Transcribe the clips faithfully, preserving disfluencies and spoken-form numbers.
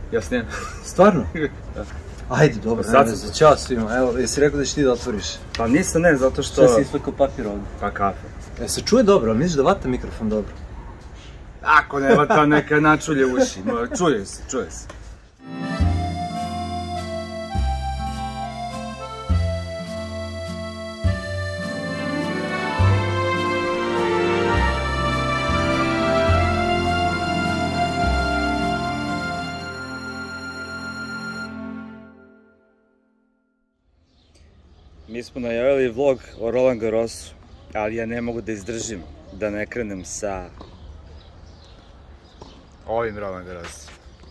Ja snimam. Stvarno? Ajde, dobro, ne veze, ćao svima. Evo, jesi rekao da ćeš ti da otvoriš? Pa nisam, ne, zato što... Sve si isflikao papir ovdje. Pa kafe. E, se čuje dobro, misliš da vata mikrofon dobro? Ako ne vata, neka načulje uši. Čuje se, čuje se. Mi smo najavili vlog o Roland Garrosu, ali ja ne mogu da izdržim da ne krenem sa ovim Roland Garrosom.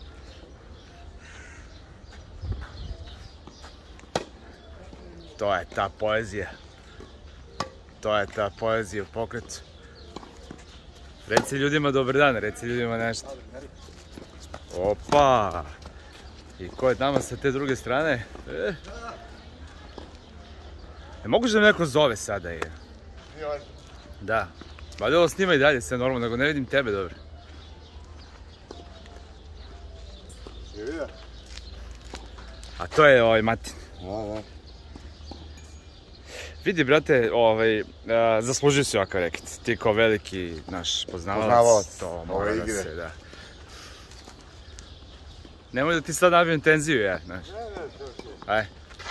To je ta poezija. To je ta poezija u pokretu. Reci ljudima dobar dan, reci ljudima nešto. Opa! I ko je tamo sa te druge strane? E? Ne moguš da me neko zove sada, je? Da. Valjda ovo snima i dalje sve normalno, nego ne vidim tebe dobro. Je vidio? A to je ovaj Matin. Da, da. Vidi, brate, ovaj, zaslužio si ovakav reket. Ti kao veliki naš poznavalac. Poznavalac To mora da se, da. Nemoj da ti sad nabijem tenziju, ja, znaš. Ne, ne, sve, sve. Aj.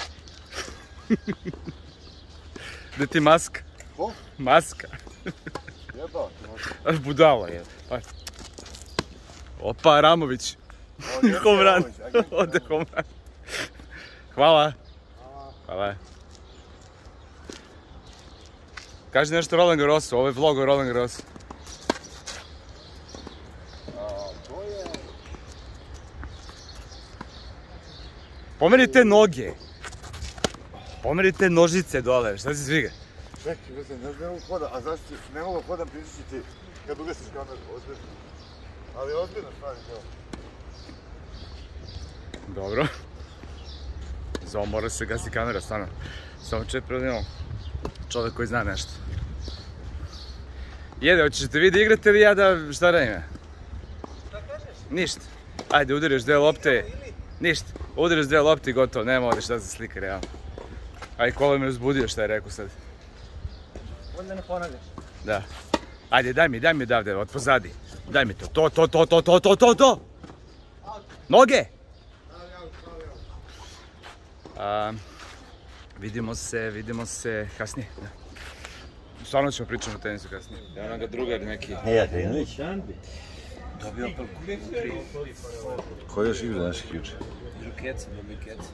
Gde ti maska? Ko? Maska. Jebao ti maska. Budala je. Opa, Ramović. Homran. Ode Homran. Hvala. Hvala. Kaži nešto o Roland Garrosu, ovo je vlog o Roland Garrosu. To je... Pomeri te noge. Pomeri te nožice dole, šta si zviga? Čekaj, mislim, ne mogu hodam, a znaš ti, ne mogu hodam pričati kad ugasiš kameru, ozbiljno. Ali ozbiljno stvari, evo. Dobro. Za ovo mora se gasi kamera, stvarno. Samo čet predimo čovek koji zna nešto. Jede, hoćete vi da igrate ili ja da šta radim? Šta kažeš? Ništa. Ajde, udariš dve lopte. Ništa. Udariš dve lopte i gotovo, nema ovdje šta za slika, realno. Ajde, Kola me uzbudio šta je rekao sad. Onda ne ponavljaš. Da. Ajde, daj mi, daj mi odavde, od pozadi. Daj mi to, to, to, to, to, to, to, to, to! Noge! Um, vidimo se, vidimo se kasnije. Da. Stvarno ćemo pričati o tenisu kasnije. Evo nam ga drugar neki. Eja Trinović. Dobio pelku. Ko još igra naših juče? Keca, dobio keca.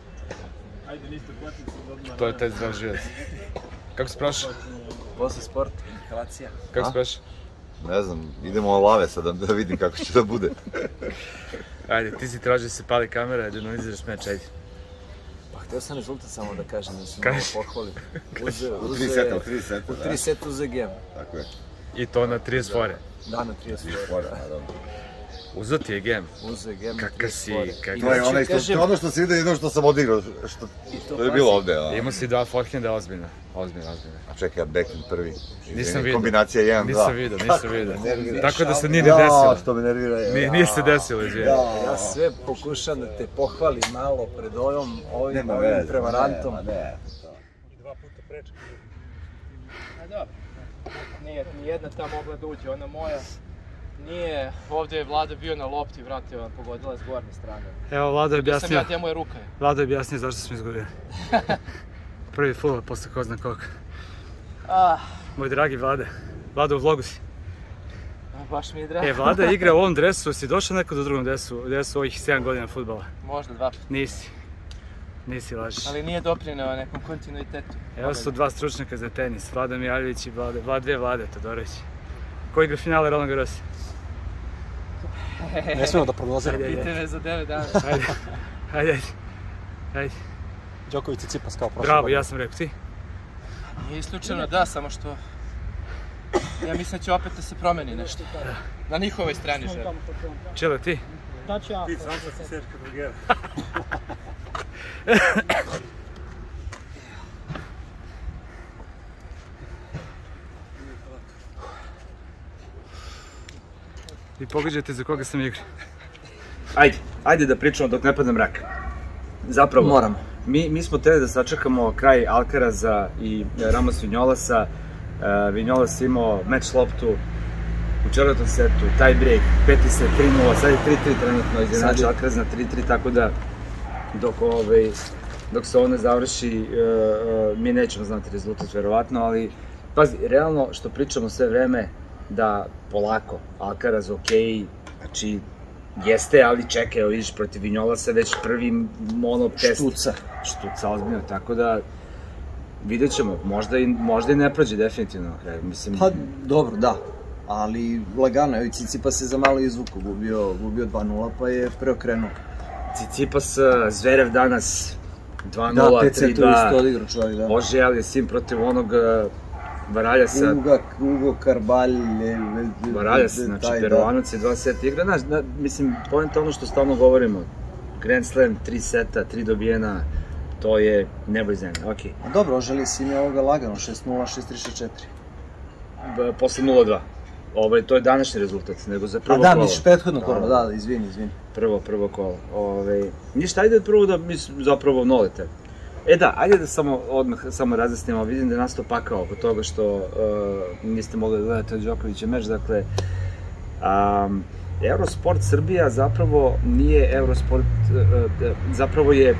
To je taj zdrav život. Kako se prošao? Posle sport, inhalacija. Kako se prošao? Ne znam, idemo o lave sad da vidim kako će da bude. Ajde, ti si tražio da se pali kamera, da ne izraš meč, ajde. Pa htio sam rezultat samo da kažem, da se Kaži. malo pohvalim. Uze, U uze, tri seta, u tri seta, u da. tri seta uze gem. Tako je. I to na trideset fore. Da, na trideset Tri fora. spora, naravno. Uzo ti je gem. Uze gem na Kaka trideset si, fora. kaka- To je Znači, onaj što, kažem- to je ono što se vidi, jedno što sam odigrao, što, to je bilo ovde, a... Imao si dva forehanda, ozbiljno. Ozbiljno, ozbiljno. A čekaj, backhand prvi. Nisam vidio. Kombinacija jedan dva. Nisam vidio, nisam vidio. nervira. Tako da se nije ni Ja, desilo. što me nervira je. Nije, nije se desilo, izvijek. Ja sve pokušam da te pohvalim malo pred ovim, ovim, Nema ovim veze, prevarantom. nema, ne. Dva puta prečka. A dobro, nije ni jedna ta mogla da uđe, ona moja. Nije, ovdje je Vlada bio na lopti, vratio, pogodila s gornje strane. Evo, Vlado je Sam ja, objasnio, te moje ruka je. Vlado je objasnio zašto smo izgubili. Prvi ful, posle ko zna koliko. Ah, Moj dragi Vlade, Vlado u vlogu si. baš mi je drago. E, Vlada igra u ovom dresu, si došao nekad u drugom dresu, dresu ovih sedam godina fudbala? Možda dva puta, Nisi. Nisi lažiš. ali nije doprineo nekom kontinuitetu. Evo su dva stručnjaka za tenis, Vlada Mijaljević i Vlade, Vlad dve Vlade Todorović. Ko igra finale Roland Garros? Ne smemo da prognoziramo. Ajde, Pite me za devet dana. Ajde, ajde, ajde. Ajde. Đoković i Cipas kao prošle Bravo, godine. ja sam rekao, ti? Nije isključeno da, samo što... Ja mislim da će opet da se promeni nešto. Na njihovoj strani žele. Čelo, ti? Ti, Franca si Serka Drugera. I pogađate za koga sam igra. Ajde. ajde da pričamo dok ne padne mrak. Zapravo, Moramo. Mi, mi smo teli da sačekamo kraj Alcaraza i Ramos Vinolasa. Uh, Vinolas imao meč loptu u četvrtom setu, tie break, peti set, tri nula, sad je tri tri trenutno, izjednači Alcaraz na tri tri, tako da dok, ovaj, dok se ovo ne završi, uh, uh, mi nećemo znati rezultat, verovatno, ali pazi, realno što pričamo sve vreme, da polako, Alcaraz okej, znači, jeste, ali čekaj, evo vidiš, protiv Vinolasa već prvi mono test. Štuca. Štuca, ozbiljno, tako da vidjet ćemo, možda i, možda i ne prođe definitivno na kraju, mislim... Pa, dobro, da, ali lagano, evo i Tsitsipas se za malo izvuku, gubio, gubio dva nula, pa je preokrenuo. Tsitsipas, Zverev danas dva nula, Da, pet tri setova dva, isto odigrao čovjek, da. Bože, ali je sin protiv onog Varaljasa, Uga, Ugo, Karbalj, Varaljas, znači Peruanac je dva seta igra, znaš, da, mislim, pojenta ono što stalno govorimo, Grand Slam, tri seta, tri dobijena, to je nebo i zemlja, okej. A dobro, oželi si mi ovoga lagano, šest nula, šest tri, šest četiri. B- Posle nula dva. Ovo, to je današnji rezultat, nego za prvo A kolo. da, misliš prethodno kolo, Da, da, da, izvini, izvini. Prvo, prvo kolo. Ove, ništa, ajde prvo da mi zapravo nolete. E da, ajde da samo odmah samo razjasnimo, vidim da je nastao pakao oko toga što uh, niste mogli da gledate od Đokovića meč, dakle, um, Eurosport Srbija zapravo nije Eurosport, uh, zapravo je uh,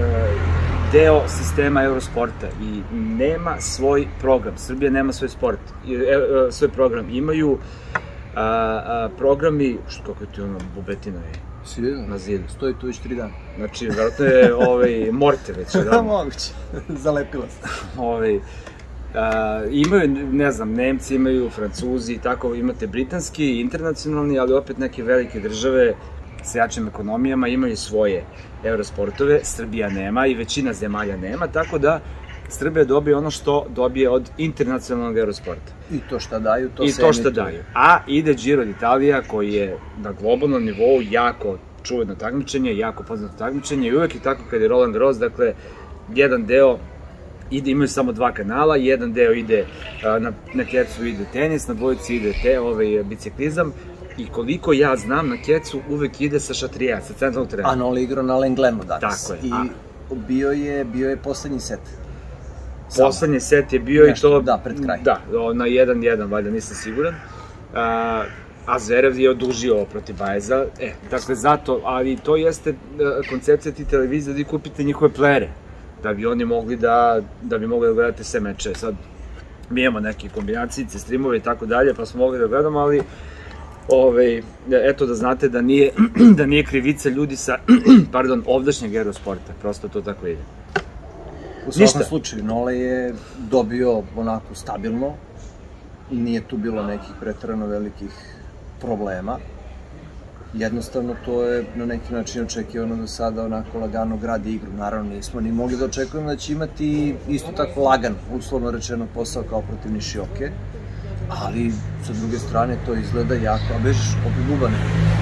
deo sistema Eurosporta i nema svoj program. Srbija nema svoj sport, uh, uh, svoj program. Imaju uh, uh, programi, što kako je ti ono, bubetina je Si vidio? na zidu. Stoji tu već tri dana. Znači, vjerojatno je ovaj, morte već. Da, Moguće, zalepila se. ovaj, a, imaju, ne znam, Nemci imaju, Francuzi i tako, imate britanski, internacionalni, ali opet neke velike države sa jačim ekonomijama imaju svoje eurosportove, Srbija nema i većina zemalja nema, tako da Srbija dobije ono što dobije od internacionalnog eurosporta. I to šta daju, to I se to što emituje. daju. A ide Giro d'Italia koji je na globalnom nivou jako čuveno takmičenje, jako poznato takmičenje i uvek je tako kad je Roland Garros, dakle, jedan deo ide, imaju samo dva kanala, jedan deo ide, a, na, na kecu ide tenis, na dvojici ide te, ovaj, biciklizam i koliko ja znam, na kecu uvek ide sa šatrija, sa centralnog terena. A Nole igrao na Lenglenu danas. Tako je, I a- bio je, bio je poslednji set. Poslednji set je bio Nešto, i to... da, pred kraj. Da, na jedan jedan, valjda, nisam siguran. A, a Zverev je odužio ovo protiv Bajeza. E, dakle, zato, ali to jeste koncepcija ti televizije da vi kupite njihove plere, da bi oni mogli da, da bi mogli da gledate sve meče. Sad, mi imamo neke kombinacijice, streamove i tako dalje, pa smo mogli da gledamo, ali Ove, eto da znate da nije, da nije krivica ljudi sa, pardon, ovdašnjeg Eurosporta, prosto to tako ide. U svakom Ništa. slučaju, Nole je dobio onako stabilno, nije tu bilo nekih preterano velikih problema. Jednostavno to je na neki način očekivano do sada onako lagano gradi igru. Naravno nismo ni mogli da očekujemo da će imati isto tako lagan, uslovno rečeno, posao kao protiv Nišioke. Ali, sa druge strane, to izgleda jako, a bežiš opet bubane.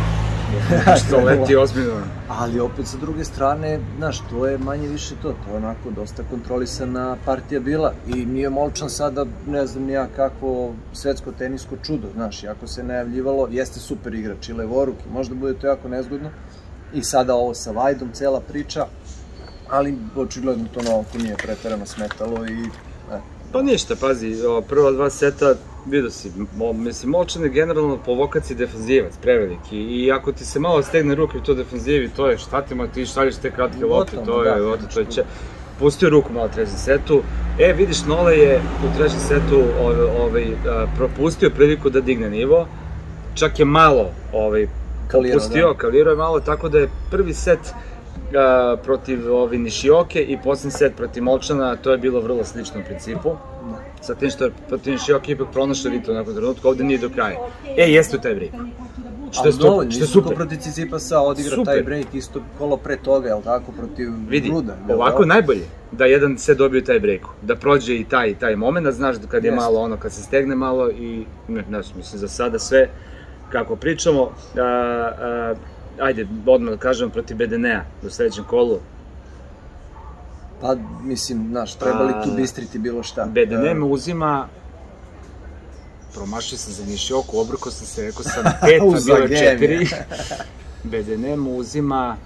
Što leti ozbiljno. Ali opet sa druge strane, znaš, to je manje više to, to je onako dosta kontrolisana partija bila i Mio Molčan sada, ne znam nija kako svetsko tenisko čudo, znaš, jako se najavljivalo, jeste super igrač i levoruk i možda bude to jako nezgodno i sada ovo sa Vajdom, cela priča, ali očigledno to Novako nije preterano smetalo i e, Pa ništa, pazi, o, prva dva seta, vidio si, mo, mislim, Molčan je generalno po vokaciji defanzivac, preveliki, i ako ti se malo stegne ruke u to defanzivi, to je šta ti, ma ti šaljiš te kratke lopte, to je, da, lopte, to je če... Pustio ruku malo u trećem setu, e, vidiš, Nole je u trećem setu ovaj, ovaj, a, propustio priliku da digne nivo, čak je malo ovaj, Kalirao, popustio, da. kalirao je malo, tako da je prvi set a, protiv ovi Nišioke i poslednji set protiv Molčana, to je bilo vrlo slično u principu. Sa tim što je protiv Nišioke ipak pronašao ritu u nekom trenutku, ovde nije do kraja. E, jeste u taj break. Što je, ali dovoljno, što je isto ko super. protiv Cicipasa odigra Super. taj break, isto kolo pre toga, jel tako, protiv Vidi, Ruda. jel ovako tako? je najbolje da jedan set dobije taj breaku, da prođe i taj, taj moment, znaš, kad je Jeste. malo ono, kad se stegne malo i, ne, znaš, mislim, za sada sve, kako pričamo, a, a, ajde, odmah da kažem, protiv Bedenea u sledećem kolu. Pa, mislim, znaš, trebali A, tu bistriti bilo šta. Bedene E, me uzima, promašio sam za Nišioku, obrukao sam se, rekao sam pet, a U bilo je Zagemi. četiri. B D N mu uzima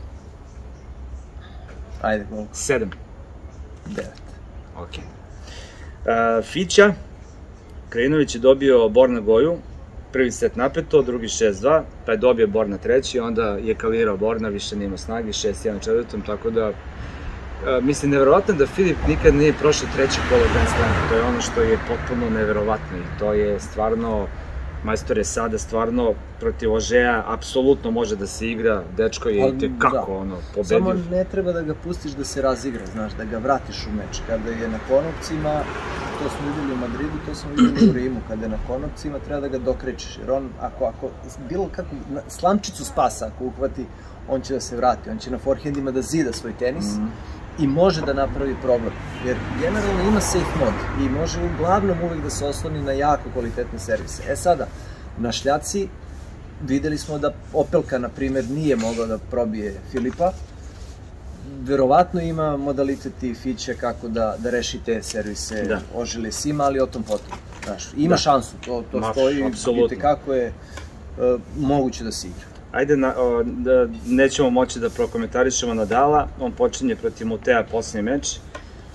Ajde, koliko? sedam. devet. Ok. Uh, Fića, Krajinović je dobio Borna Goju, prvi set napeto, drugi šest dva, pa je dobio Borna treći, onda je kalirao Borna, više nema snage, šest jedan na četvrtom, tako da, uh, mislim, nevjerovatno da Filip nikad nije prošao treće kolo Grand Slama, to je ono što je potpuno nevjerovatno i to je stvarno, majstor je sada stvarno protiv Ožeja, apsolutno može da se igra, dečko je i tekako ono, pobedio. Samo ne treba da ga pustiš da se razigra, znaš, da ga vratiš u meč. Kada je na konopcima, to smo vidjeli u Madridu, to smo vidjeli u Rimu, kada je na konopcima treba da ga dokrećeš, jer on, ako, ako bilo kako, slamčicu spasa, ako uhvati, on će da se vrati, on će na forehandima da zida svoj tenis, mm. i može da napravi problem, jer generalno ima safe mod i može uglavnom uvek da se osloni na jako kvalitetne servise. E sada, na šljaci videli smo da Opelka, na primer, nije mogao da probije Filipa. Verovatno ima modalitet i Fiće kako da, da reši te servise, da. Oželje Sima, ali o tom potom. Znaš, ima da. šansu, to, to Ma, stoji, vidite kako je uh, moguće da se igra. Ajde, na, o, da, nećemo moći da prokomentarišemo Nadala, on počinje protiv Mutea posljednji meč. E,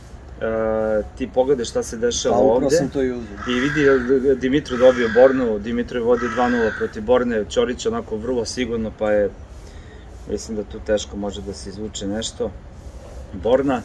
ti pogledaj šta se dešava ovde. Pa upravo sam to i uzeo. I vidi, Dimitru dobio Bornu, Dimitru je vodio dva nula protiv Borne, Ćorić onako vrlo sigurno, pa je, mislim da tu teško može da se izvuče nešto. Borna.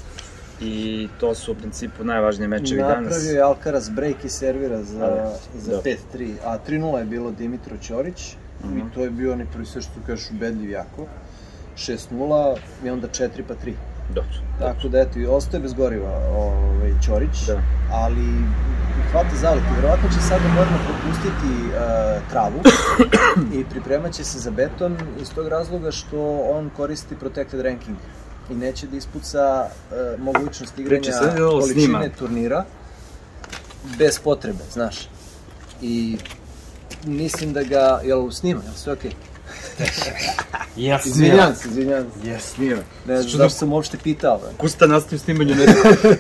I to su u principu najvažnije mečevi danas. Napravio je Alcaraz break i servira za, za pet tri, a tri nula je bilo Dimitro Ćorić. I to je bio onaj prvi sve što kažeš ubedljiv jako. šest nula i onda četiri pa tri. Dobro. Tako da eto, ostaje bez goriva ovaj, Ćorić, ali hvata zaleti. Vjerovatno će sada Borna propustiti uh, travu i pripremat će se za beton iz tog razloga što on koristi protected ranking i neće da ispuca uh, mogućnost igranja količine turnira bez potrebe, znaš. I mislim da ga, jel snima, jel sve okej? Ja snima. Izvinjam se, izvinjam se. Ja snima. Ne znam zašto sam uopšte pitao. Kusta nastavim snimanju ne.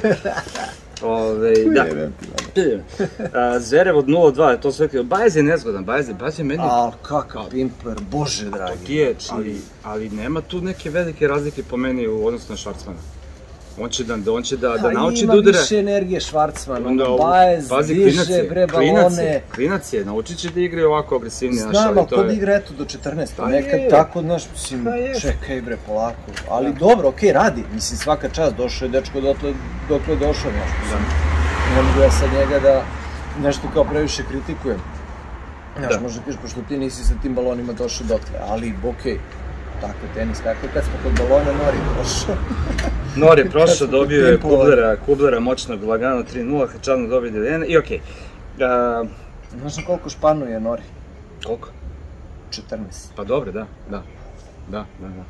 Ove, da. Zverev od nula dva, to sve okej. Bajez je nezgodan, Bajez je, Bajez je meni... Al, kakav pimper, bože dragi. To ti je, ali, ali nema tu neke velike razlike po meni u odnosu na Švarcmana. On će da, on će da, da nauči da udara... Ima više energije Švarcman, ono Bajez, diže, bre, balone... Klinac je, naučit će da igra ovako agresivni, znaš, ali to je... Znam, ali kod igra, eto, do četrnaest, nekad tako, znaš, mislim, čekaj, bre, polako. Ali dobro, okej, radi, mislim, svaka čast, došao je dečko dokle je došao, znaš, mislim, ne mogu ja sad njega da nešto kao previše kritikujem. Znaš, možda kažeš, pošto ti nisi sa tim balonima došao dotle, ali, okej. Tako, tenis, tako, kad smo kod balona, Nori je prošao. Nori je prošao, dobio je Kublera, Kublera moćnog lagano tri nula, Hačanu dobio Deljena i okej. Znaš na koliko španu je Nori? Koliko? četrnaest. Pa dobro, da, da. Da, da, da.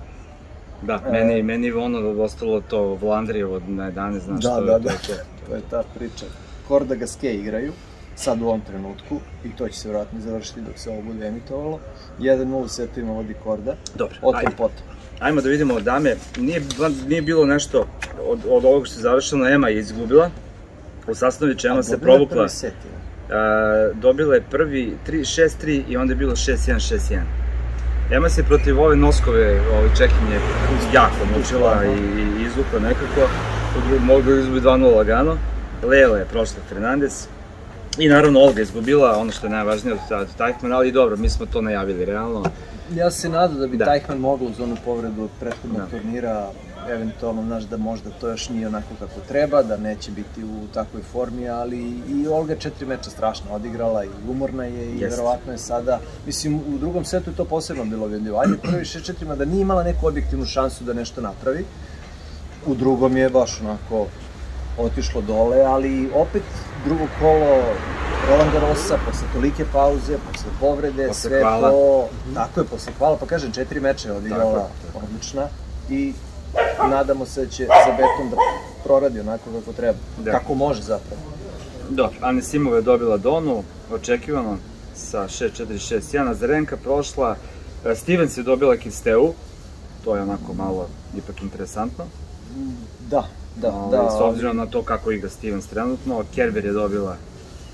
Da, meni, meni je ono ostalo to Vlandrijevo na jedanaest, znaš što je to. Da, da, da, to je ta priča. Korda Gaske igraju, sad u ovom trenutku, i to će se vjerojatno završiti dok se ovo bude emitovalo. jedan nula setovima vodi Korda, dobro, o tom potom. Ajmo da vidimo od dame, nije, nije bilo nešto od, od ovog što je završeno, Ema je izgubila. U Sasnoviću Ema se provukla. A dobila je prvi set, Uh, dobila je prvi šest tri i onda je bilo šest jedan šest jedan. Ema se protiv ove Noskove ove čekinje jako mučila i izvukla nekako. Mogla je izgubiti dva nula lagano. Lela je prošla Fernandez. I naravno Olga izgubila, ono što je najvažnije od Tajkmana, ali dobro, mi smo to najavili realno. Ja se nadam da bi Tajkman mogla uz onu povredu od prethodnog turnira, eventualno, znaš, da možda to još nije onako kako treba, da neće biti u takvoj formi, ali i Olga četiri meča strašno odigrala i umorna je i verovatno je sada, mislim, u drugom setu je to posebno bilo vidljivo. Ajde, prvi šest četiri da nije imala neku objektivnu šansu da nešto napravi, u drugom je baš onako otišlo dole, ali opet drugo kolo Roland Garrosa, posle tolike pauze, posle povrede, sve to, tako je, posle hvala, pa kažem, četiri meče je odigrala odlična i nadamo se da će za beton da proradi onako kako treba, kako može zapravo. Dobro, Anisimova je dobila Donu, očekivano, sa šest četiri šest jedan, Azarenka prošla, Stevens je dobila Kisteu, to je onako malo ipak interesantno. Da, da, da. S obzirom na to kako igra Stevens trenutno, Kerber je dobila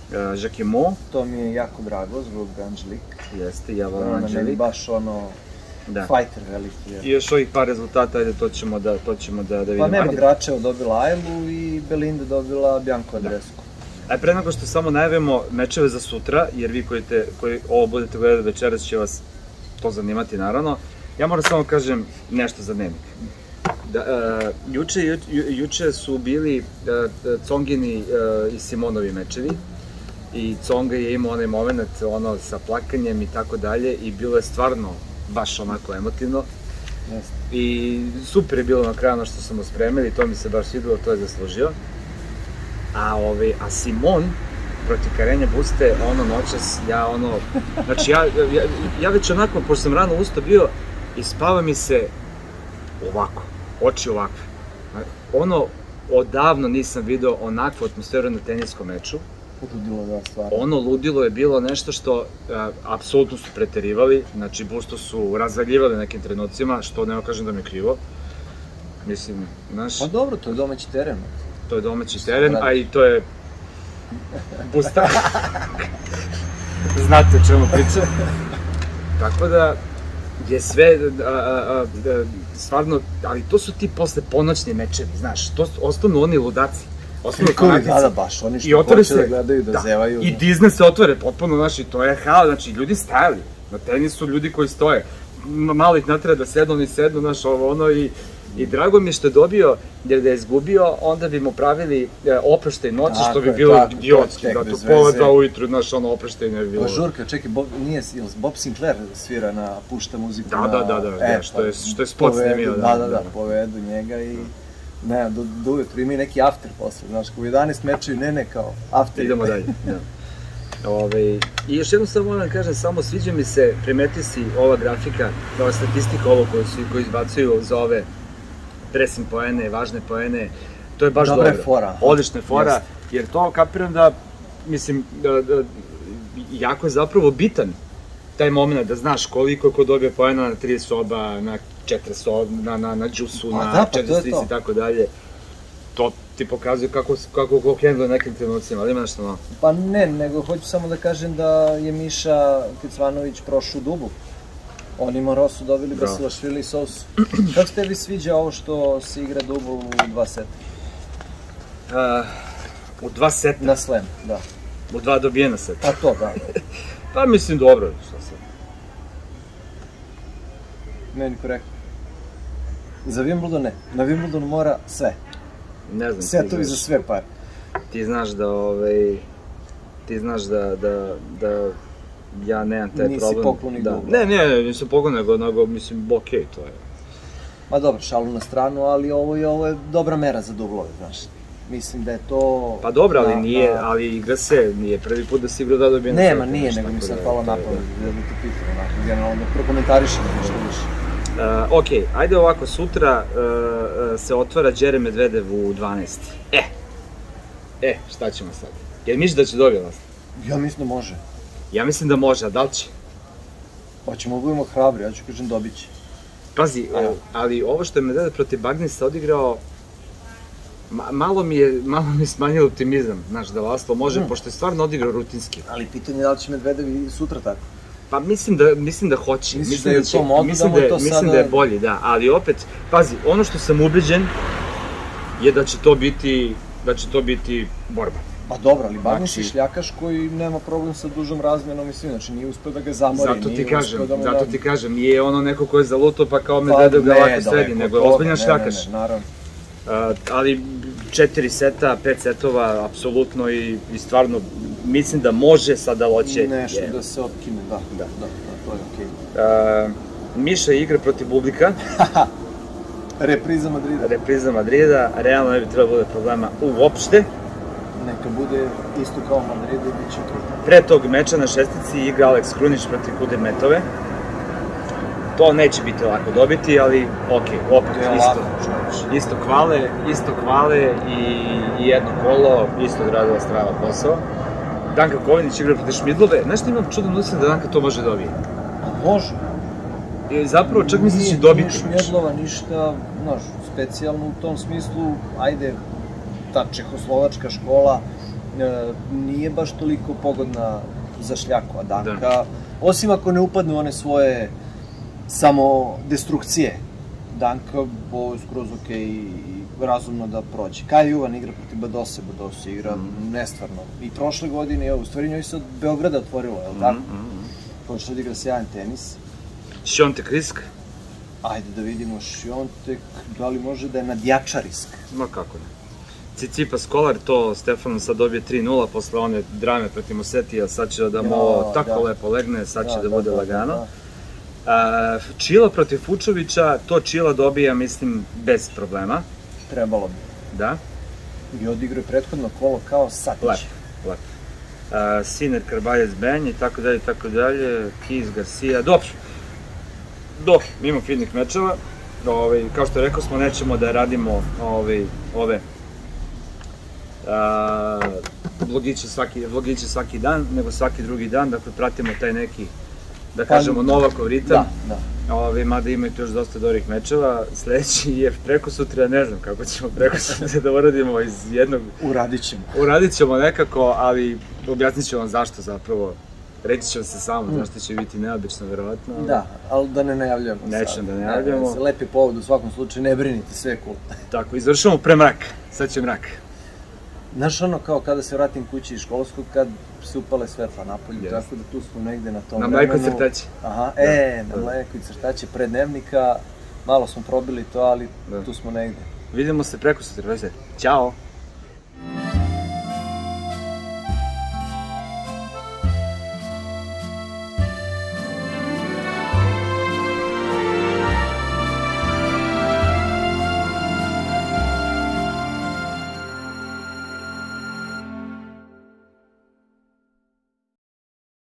Jacquemot. To mi je jako drago zbog Angelik. Jeste, ja volim Angelik. Ona meni baš ono fajter veliki. I još ovih par rezultata, ajde, to ćemo da, to ćemo da, da vidimo. Pa nema, Gračeva dobila Ajlu i Belinda dobila Bianco Andrescu. Aj, pre nego što samo najavimo mečeve za sutra, jer vi koji, te, koji ovo budete gledati večeras će vas to zanimati, naravno. Ja moram samo kažem nešto za dnevnik. Da, uh, juče, ju, juče su bili uh, Congini uh, i Simonovi mečevi i Conga je imao onaj moment ono, sa plakanjem i tako dalje i bilo je stvarno baš onako emotivno. Yes. I super je bilo na kraju ono što smo spremili, to mi se baš svidilo, to je zaslužio. A, ovaj, a Simon protiv Karenja Buste, ono noćas, ja ono, znači ja, ja, ja već onako, pošto sam rano ustao bio i spava mi se ovako, oči ovakve. Ono, odavno nisam video onakvu atmosferu na teniskom meču. Ludilo, da, stvarno. Ono ludilo je bilo nešto što a, apsolutno su preterivali, znači Busto su razvaljivali nekim trenucima, što ne kažem da mi je krivo. Mislim, znaš... Pa dobro, to je domaći teren. To je domaći teren, a i to je Busta. Znate o čemu pričam. Tako da je sve, a, a, a, stvarno, ali to su ti posle ponoćni mečevi, znaš, to ostanu oni ludaci. Ostanu fanatici. Da, da, baš, oni što hoće da gledaju, da zevaju. I Disney se otvore potpuno, znaš, i to je hao, znači, ljudi stajali. Na tenisu ljudi koji stoje. Malo ih natreba da sednu, oni sednu, znaš, ovo ono i... I drago mi je što je dobio, jer da je izgubio, onda bi mu pravili e, oproštaj noći, što bi bilo idiotski, da to pola dva ujutru, znaš, ono oproštaj ne bi bilo. Pa žurka, čekaj, Bob, nije, Bob Sinclair svira na, pušta muziku da, na... Da, da, da, e, što, je, što je spot snimio. Da, da, da, da, povedu njega i... Ne, do, do ujutru ima i neki after posle, znaš, kao u jedanaest mečevi, ne, ne, kao after. Idemo dalje, da. Ove, I još jedno samo moram kažem, samo sviđa mi se, primeti si ova grafika, ova statistika ovo koju, su, koju izbacuju za ove dressing poene, važne poene, to je baš dobro. Dobra je fora. Odlična je fora, jer to kapiram da, mislim, da, da, jako je zapravo bitan taj moment da znaš koliko ko dobije poena na tri soba, na četiri soba, na, na, na džusu, na da, pa četiri strici i tako dalje. To ti pokazuje kako, kako ko hendluje nekim trenucima, ali ima nešto malo? Pa ne, nego hoću samo da kažem da je Miša Kecmanović prošao dubu. Oni Morosu dobili Basilašvili i Sousu. Kako se tebi sviđa ovo što se igra dubl u dva seta? Uh, u dva seta? Na slam, da. U dva dobijena seta? Pa to, da. Pa mislim dobro, što sam. Meni korektno. Za Wimbledon ne. Na Wimbledonu mora sve. Ne znam. Setovi za sve pare. Ti znaš da, ovaj... Ti znaš da, da, da... Ja nemam taj problem. Nisi poklonik da. dubla. Ne, ne, nisam poklonik, nego, nego, mislim, okej, okay, to je. Ma dobro, šalu na stranu, ali ovo je, ovo je dobra mera za dublove, znaš. Mislim da je to... Pa dobro, ali nije, ali igra se, nije prvi put da si igrao da dobije na Nema, nije, nego mi sad palo napamet, da mi te pitam, onako, generalno, da prokomentarišem nešto više. Uh, ok, ajde ovako, sutra uh, se otvara Đere Medvedev u dvanaest. E, e, šta ćemo sad? Jel misliš da će dobiti vlast? Ja mislim da može. Ja mislim da može, a da li će? Pa ćemo budemo hrabri, ja ću kažem dobit će. Pazi, uh, ali ovo što je Medvedev protiv Bagnisa odigrao, ma, malo mi je, malo mi je smanjilo optimizam, znaš, da Laslo može, hmm. pošto je stvarno odigrao rutinski. Ali pitanje je da li će Medvedev i sutra tako? Pa mislim da, mislim da hoće. Misliš mislim da je će, to modu, mislim da mu da, to mislim sada... da je bolji, da, ali opet, pazi, ono što sam ubeđen je da će to biti, da će to biti borba. Pa dobro, ali Bagnis je šljakaš koji nema problem sa dužom razmjenom i svim, znači nije uspeo da ga zamori, zato ti nije kažem, uspeo da mu zato da... ti kažem, nije ono neko ko je zalutao pa kao Medvedev ga lako sredi, nego je ozbiljan šljakaš. Ne, ne, ne, naravno. Uh, ali četiri seta, pet setova, apsolutno i, i stvarno mislim da može, sad da hoće. Nešto je. Da se otkine, da, da, da, da, to je okej. Okay. Uh, Miša igra protiv Bublika. Repriza Madrida. Repriza Madrida, realno ne bi trebalo bude problema uopšte. Neka bude isto kao Madrida i bit će to. Pre tog meča na šestici igra Aleks Krunić protiv Kudermetove. To neće biti lako dobiti, ali okej, okay, opet isto, isto kvale, isto kvale i, i jedno kolo, isto odradila strava posao. Danka Kovinić igra protiv Šmidlove. Znaš što imam čudan utisak da Danka to može dobije? A može. I zapravo čak mislim da će dobiti. Nije Šmidlova ništa, znaš, specijalno u tom smislu, ajde, ta čehoslovačka škola e, nije baš toliko pogodna za šljaku, a Danka, da. Osim ako ne upadne u one svoje samo destrukcije. Danka, ovo je skroz ok i razumno da prođe. Kaja Juvan igra protiv Badose, Badose igra nestvarno. I prošle godine, u stvari njoj se od Beograda otvorilo, je li tako? Počela da igra sjajan tenis. Šiontek risk? Ajde da vidimo Šiontek, da li može da je nadjača risk? Ma kako ne. Tsitsipas Kolar, to Stefano sad dobije tri nula posle one drame protiv Musetija, sad će da mu ovo tako lepo legne, sad će da bude lagano. Čila protiv Fučovića, to Čila dobija, mislim, bez problema. Trebalo bi. Da. I odigrao je prethodno kolo kao Satić. Lepo, lepo. Sinner, Karbaljec, Benj i tako dalje, tako dalje, Kiz, Garcia, dobro. Dobro, imamo fitnih mečeva. Kao što rekao smo, nećemo da radimo ove vlogiće svaki dan, nego svaki drugi dan, dakle pratimo taj neki, da kažemo, Novakov ritam. Da, da. Mada ima i tu još dosta dobrih mečeva. Sledeći je preko sutra, ne znam kako ćemo preko sutra da uradimo iz jednog... Uradit ćemo. Uradit ćemo nekako, ali objasnit ću vam zašto zapravo. Reći ću vam se samo, zašto će biti neobično, verovatno. Da, ali da ne najavljamo sad. Nećemo da najavljamo. Lepi povod u svakom slučaju, ne brinite, sve je cool. Tako, izvršamo pre mrak, sad će mrak. Znaš ono kao kada se vratim kući iz školskog, kad se upale svetla napolju, tako da tu smo negde na tom vremenu. Na mleko i crtaće. Aha, e, na mleko i crtaće, pre dnevnika, malo smo probili to, ali tu smo negde. Vidimo se preko sutra, veze. Ćao!